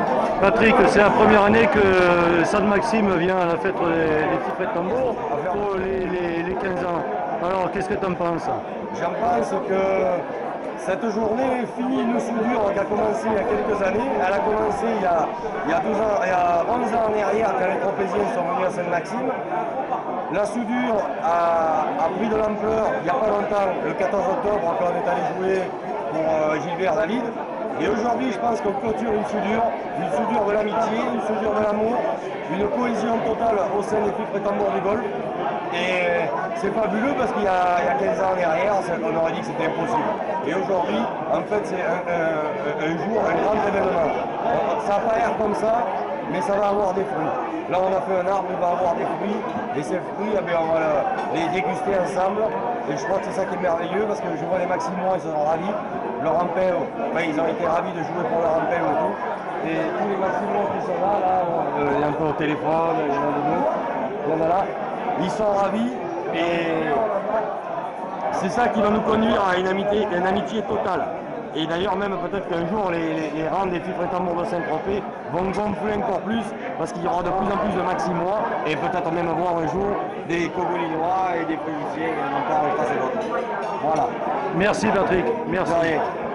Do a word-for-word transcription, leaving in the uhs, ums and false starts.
Patrick, c'est la première année que San Maxime vient à la fête des, des petits fêtes tambours pour les, les, les quinze ans. Alors, qu'est-ce que tu en penses? J'en pense que cette journée finit une soudure qui a commencé il y a quelques années. Elle a commencé il y a, il y a, douze ans, il y a onze ans en arrière quand les Tropéziens sont venus à Saint-Maxime. La soudure a, a pris de l'ampleur il n'y a pas longtemps, le quatorze octobre, quand on est allé jouer pour euh, Gilbert David. Et aujourd'hui, je pense qu'on clôture une soudure, une soudure de l'amitié, une soudure de l'amour, une cohésion totale au sein des filles tambours du golf. Et c'est fabuleux parce qu'il y, y a quinze ans en arrière, on aurait dit que c'était impossible. Et aujourd'hui, en fait, c'est un, un, un jour, un grand événement. Ça n'a pas l'air comme ça, mais ça va avoir des fruits. Là, on a fait un arbre, il va avoir des fruits, et ces fruits, eh bien, on va les déguster ensemble. Et je crois que c'est ça qui est merveilleux, parce que je vois les Maximois, ils sont ravis. Leur Ampel, ben, ils ont été ravis de jouer pour leur Ampel et tout. Et tous les Maximois qui sont là, là, euh, il y a un peu au téléphone, il y en a de nous, il y en a là. Ils sont ravis, et c'est ça qui va nous conduire à une amitié, une amitié totale. Et d'ailleurs, même peut-être qu'un jour, les, les, les rangs des filles tambours de Saint-Tropez vont gonfler encore plus parce qu'il y aura de plus en plus de Maximois et peut-être même voir un jour des Cogolinois et des Prusiens et encore et pas d'autres. Voilà. Merci Patrick, merci.